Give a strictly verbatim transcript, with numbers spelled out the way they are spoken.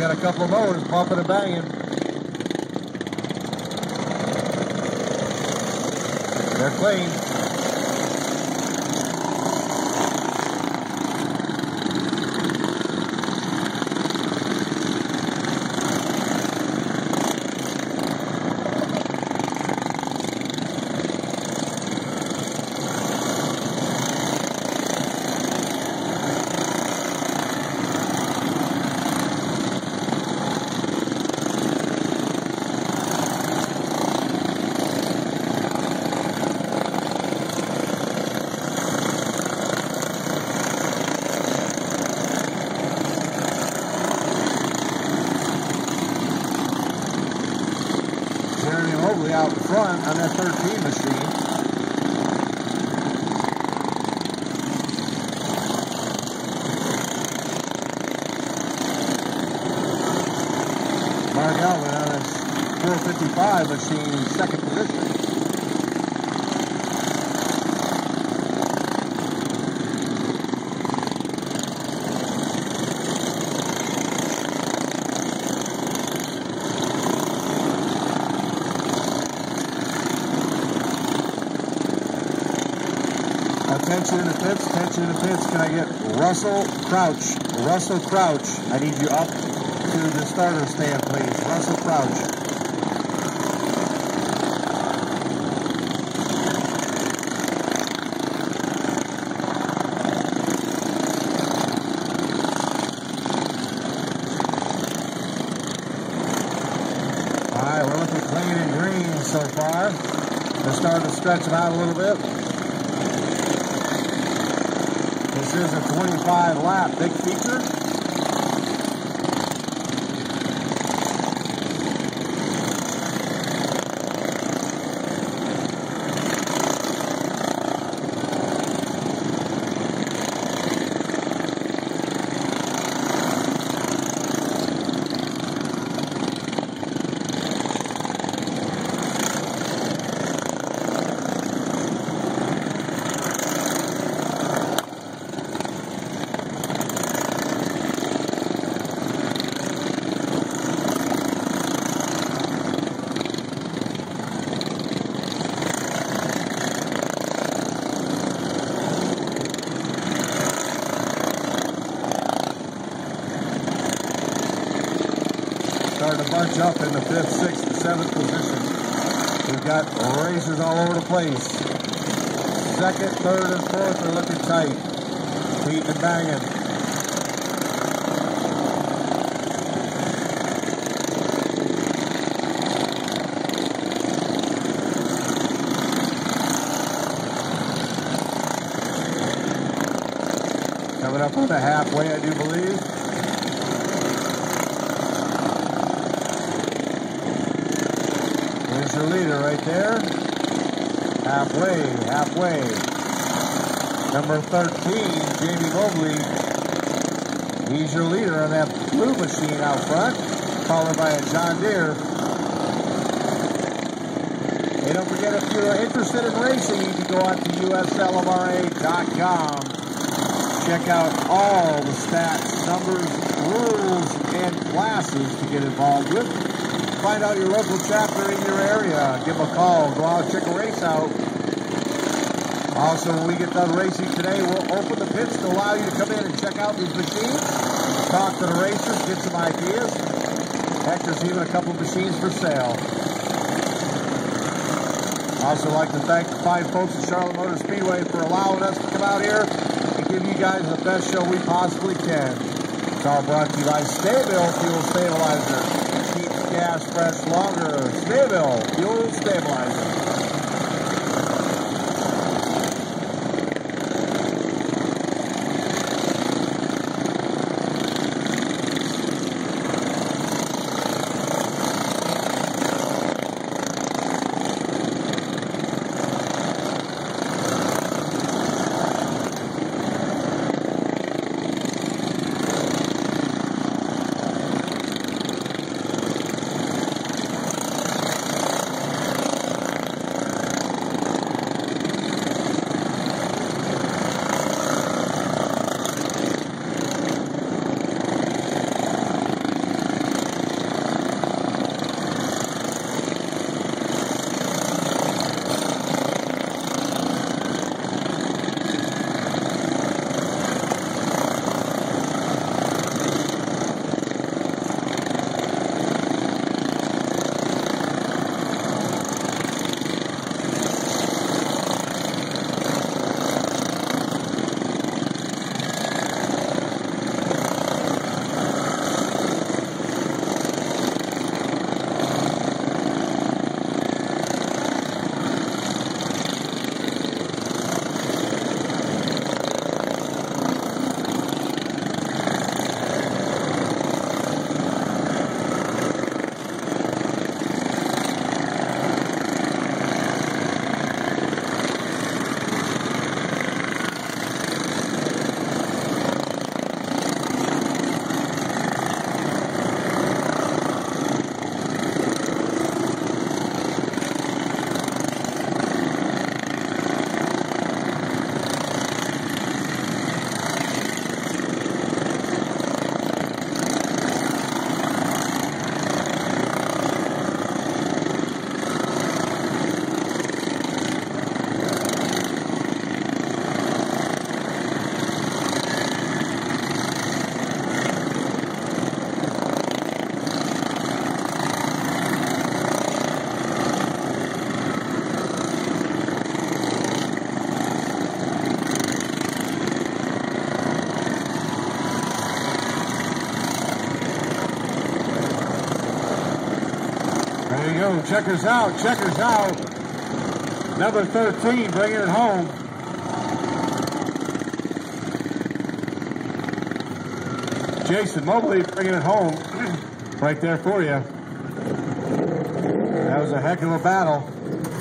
got a couple of mowers bumping and banging. They're clean. Out in front on that thirteen machine. Mark Alvin on his four fifty-five machine in second position. Attention in the pits, attention in the pits. Can I get Russell Crouch? Russell Crouch. I need you up to the starter stand, please. Russell Crouch. Alright, we're looking clean and green so far. We're starting to stretch them out a little bit. This is a twenty-five lap big feature. Starting to bunch up in the fifth, sixth, seventh position. We've got racers all over the place. Second, third, and fourth are looking tight. Beating and banging. Coming up on the halfway, I do believe. There's your leader right there. Halfway, halfway. Number thirteen, Jamie Mobley. He's your leader on that blue machine out front, followed by a John Deere. Hey, don't forget, if you're interested in racing, you can go out to U S L M R A dot com. Check out all the stats, numbers, rules, and classes to get involved with. Find out your local chapter in your area. Give them a call. Go out and check a race out. Also, when we get done racing today, we'll open the pits to allow you to come in and check out these machines, talk to the racers, get some ideas. Heck, there's even a couple machines for sale. Also like to thank the fine folks at Charlotte Motor Speedway for allowing us to come out here and give you guys the best show we possibly can. It's all brought to you by Sta-Bil Fuel Stabilizer. Keeps gas fresh longer. Sta-Bil Fuel Stabilizer. we go. Checkers out. Checkers out. Number thirteen bringing it home. Jason Mobley bringing it home right there for you. That was a heck of a battle.